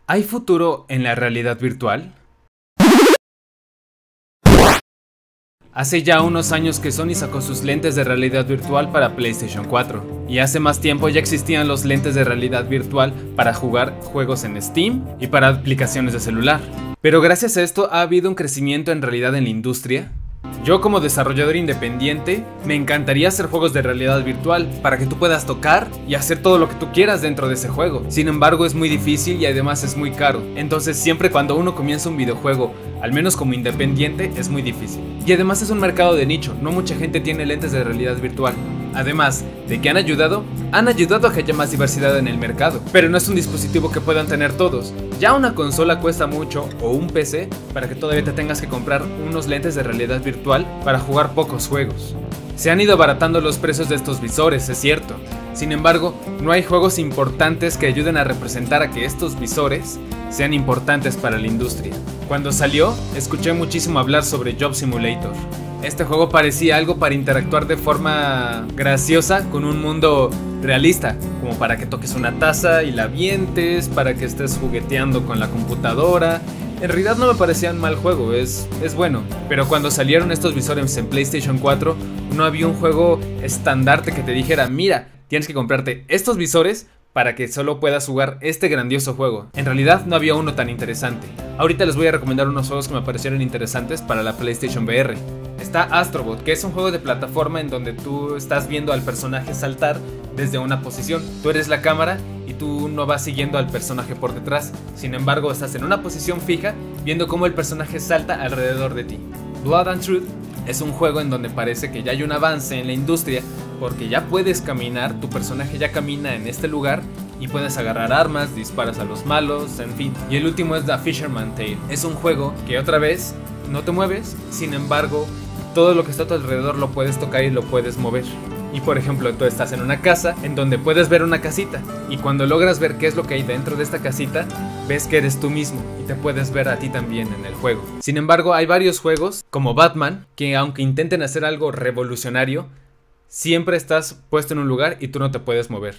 ¿Hay futuro en la realidad virtual? Hace ya unos años que Sony sacó sus lentes de realidad virtual para PlayStation 4, y hace más tiempo ya existían los lentes de realidad virtual para jugar juegos en Steam y para aplicaciones de celular. Pero gracias a esto ha habido un crecimiento en realidad en la industria. Yo, como desarrollador independiente, me encantaría hacer juegos de realidad virtual para que tú puedas tocar y hacer todo lo que tú quieras dentro de ese juego. Sin embargo, es muy difícil y además es muy caro. Entonces, siempre cuando uno comienza un videojuego, al menos como independiente, es muy difícil. Y además es un mercado de nicho, no mucha gente tiene lentes de realidad virtual. Además de que han ayudado a que haya más diversidad en el mercado. Pero no es un dispositivo que puedan tener todos. Ya una consola cuesta mucho, o un PC, para que todavía te tengas que comprar unos lentes de realidad virtual para jugar pocos juegos. Se han ido abaratando los precios de estos visores, es cierto. Sin embargo, no hay juegos importantes que ayuden a representar a que estos visores sean importantes para la industria. Cuando salió, escuché muchísimo hablar sobre Job Simulator. Este juego parecía algo para interactuar de forma graciosa con un mundo realista, como para que toques una taza y la avientes, para que estés jugueteando con la computadora. En realidad no me parecía un mal juego, es bueno. Pero cuando salieron estos visores en PlayStation 4, no había un juego estandarte que te dijera: mira, tienes que comprarte estos visores para que solo puedas jugar este grandioso juego. En realidad no había uno tan interesante. Ahorita les voy a recomendar unos juegos que me parecieron interesantes para la PlayStation VR. Está Astrobot, que es un juego de plataforma en donde tú estás viendo al personaje saltar desde una posición. Tú eres la cámara y tú no vas siguiendo al personaje por detrás. Sin embargo, estás en una posición fija viendo cómo el personaje salta alrededor de ti. Blood and Truth es un juego en donde parece que ya hay un avance en la industria, porque ya puedes caminar, tu personaje ya camina en este lugar y puedes agarrar armas, disparas a los malos, en fin. Y el último es The Fisherman Tale. Es un juego que otra vez no te mueves, sin embargo todo lo que está a tu alrededor lo puedes tocar y lo puedes mover. Y por ejemplo, tú estás en una casa en donde puedes ver una casita, y cuando logras ver qué es lo que hay dentro de esta casita, ves que eres tú mismo y te puedes ver a ti también en el juego. Sin embargo, hay varios juegos como Batman que, aunque intenten hacer algo revolucionario, siempre estás puesto en un lugar y tú no te puedes mover.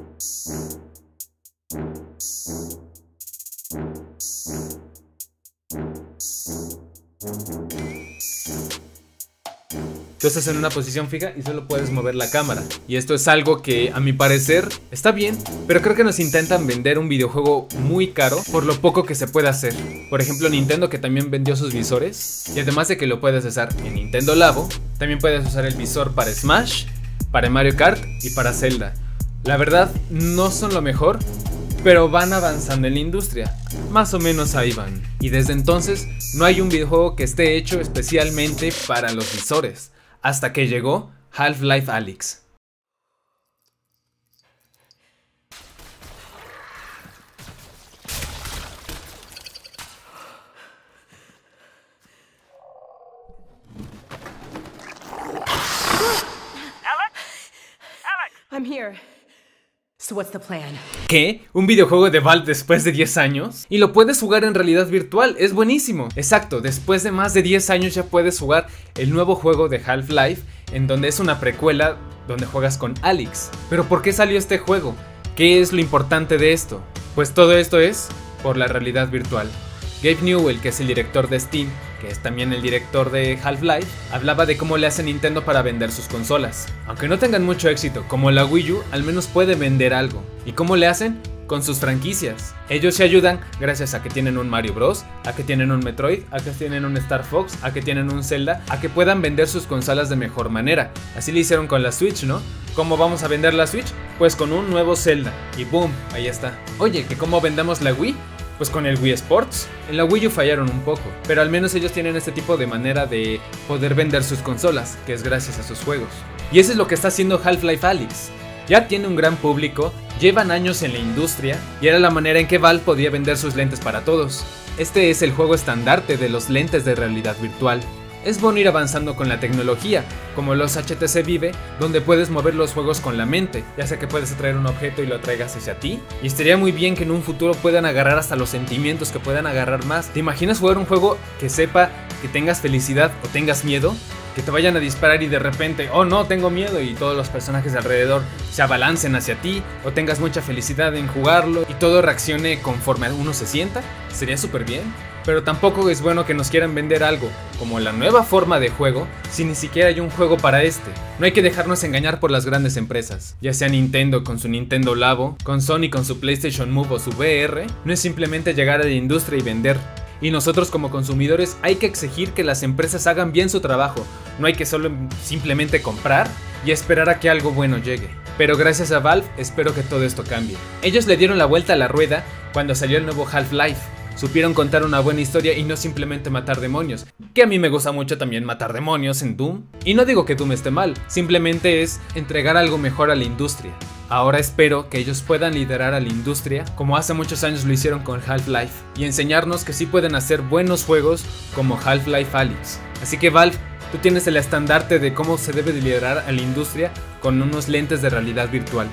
Tú estás en una posición fija y solo puedes mover la cámara. Y esto es algo que, a mi parecer, está bien, pero creo que nos intentan vender un videojuego muy caro por lo poco que se puede hacer. Por ejemplo, Nintendo, que también vendió sus visores. Y además de que lo puedes usar en Nintendo Labo, también puedes usar el visor para Smash, para Mario Kart y para Zelda. La verdad, no son lo mejor, pero van avanzando en la industria. Más o menos ahí van. Y desde entonces, no hay un videojuego que esté hecho especialmente para los visores. Hasta que llegó Half-Life Alyx. I'm here. So what's the plan? ¿Qué? ¿Un videojuego de Valve después de 10 años? Y lo puedes jugar en realidad virtual, es buenísimo. Exacto, después de más de 10 años ya puedes jugar el nuevo juego de Half-Life, en donde es una precuela donde juegas con Alyx. Pero ¿por qué salió este juego? ¿Qué es lo importante de esto? Pues todo esto es por la realidad virtual. Gabe Newell, que es el director de Steam, que es también el director de Half-Life, hablaba de cómo le hace Nintendo para vender sus consolas. Aunque no tengan mucho éxito, como la Wii U, al menos puede vender algo. ¿Y cómo le hacen? Con sus franquicias. Ellos se ayudan gracias a que tienen un Mario Bros, a que tienen un Metroid, a que tienen un Star Fox, a que tienen un Zelda, a que puedan vender sus consolas de mejor manera. Así lo hicieron con la Switch, ¿no? ¿Cómo vamos a vender la Switch? Pues con un nuevo Zelda. Y boom, ahí está. Oye, ¿que cómo vendamos la Wii? Pues con el Wii Sports. En la Wii U fallaron un poco, pero al menos ellos tienen este tipo de manera de poder vender sus consolas, que es gracias a sus juegos. Y eso es lo que está haciendo Half-Life Alyx. Ya tiene un gran público, llevan años en la industria, y era la manera en que Valve podía vender sus lentes para todos. Este es el juego estandarte de los lentes de realidad virtual. Es bueno ir avanzando con la tecnología, como los HTC Vive, donde puedes mover los juegos con la mente, ya sea que puedes atraer un objeto y lo traigas hacia ti. Y estaría muy bien que en un futuro puedan agarrar hasta los sentimientos, que puedan agarrar más. ¿Te imaginas jugar un juego que sepa que tengas felicidad o tengas miedo? Que te vayan a disparar y de repente, oh no, tengo miedo, y todos los personajes de alrededor se abalancen hacia ti, o tengas mucha felicidad en jugarlo y todo reaccione conforme uno se sienta. Sería súper bien. Pero tampoco es bueno que nos quieran vender algo como la nueva forma de juego si ni siquiera hay un juego para este. No hay que dejarnos engañar por las grandes empresas, ya sea Nintendo con su Nintendo Labo, con Sony con su PlayStation Move o su VR. No es simplemente llegar a la industria y vender. Y nosotros como consumidores hay que exigir que las empresas hagan bien su trabajo. No hay que simplemente comprar y esperar a que algo bueno llegue. Pero gracias a Valve espero que todo esto cambie. Ellos le dieron la vuelta a la rueda cuando salió el nuevo Half-Life. Supieron contar una buena historia y no simplemente matar demonios, que a mí me gusta mucho también matar demonios en Doom. Y no digo que Doom esté mal, simplemente es entregar algo mejor a la industria. Ahora espero que ellos puedan liderar a la industria como hace muchos años lo hicieron con Half-Life y enseñarnos que sí pueden hacer buenos juegos como Half-Life Alyx. Así que Valve, tú tienes el estandarte de cómo se debe de liderar a la industria con unos lentes de realidad virtual.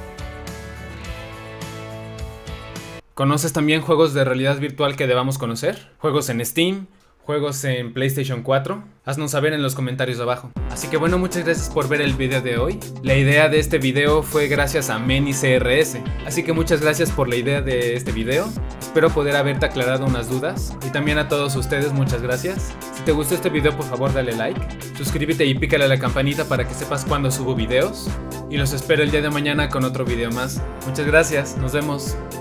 ¿Conoces también juegos de realidad virtual que debamos conocer? ¿Juegos en Steam? ¿Juegos en PlayStation 4? Haznos saber en los comentarios de abajo. Así que bueno, muchas gracias por ver el video de hoy. La idea de este video fue gracias a ManyCRS. Así que muchas gracias por la idea de este video. Espero poder haberte aclarado unas dudas. Y también a todos ustedes, muchas gracias. Si te gustó este video, por favor dale like. Suscríbete y pícale a la campanita para que sepas cuando subo videos. Y los espero el día de mañana con otro video más. Muchas gracias, nos vemos.